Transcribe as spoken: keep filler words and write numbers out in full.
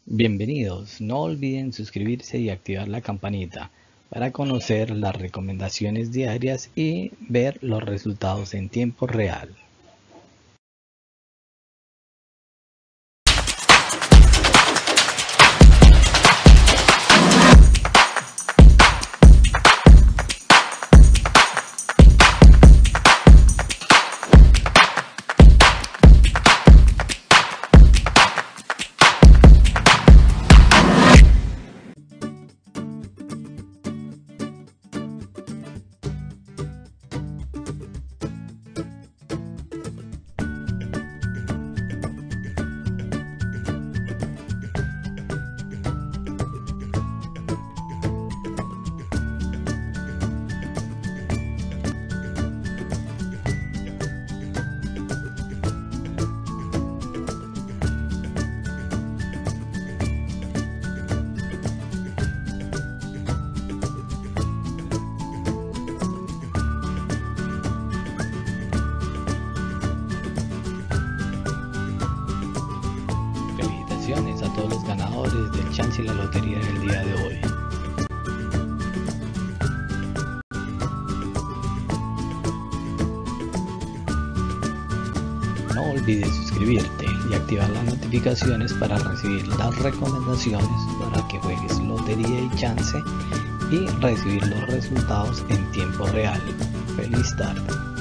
Bienvenidos, no olviden suscribirse y activar la campanita para conocer las recomendaciones diarias y ver los resultados en tiempo real. Felicitaciones a todos los ganadores del chance y la lotería del día de hoy. No olvides suscribirte y activar las notificaciones para recibir las recomendaciones para que juegues lotería y chance y recibir los resultados en tiempo real. ¡Feliz tarde!